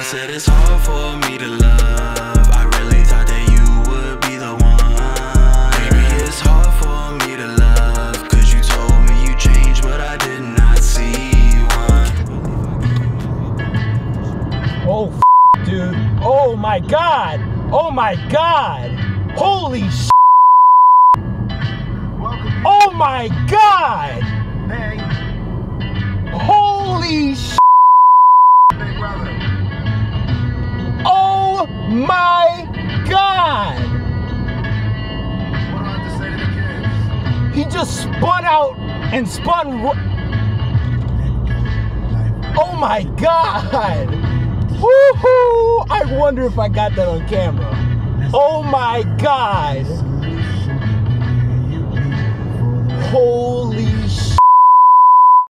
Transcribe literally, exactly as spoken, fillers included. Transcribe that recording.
said it's hard for me to love. I really thought that you would be the one. Maybe it's hard for me to love, cause you told me you changed, but I did not see one. Oh, f dude. Oh my God. Oh my God. Holy sh. Oh my God. Hey. Holy sh. Big brother. Oh my God. What do I have to say to the kids? He just spun out and spun. Oh my God. Woohoo! I wonder if I got that on camera. Oh my God. Holy